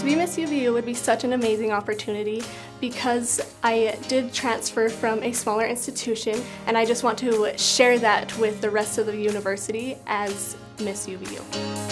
be Miss UVU would be such an amazing opportunity because I did transfer from a smaller institution, and I just want to share that with the rest of the university as Miss UVU.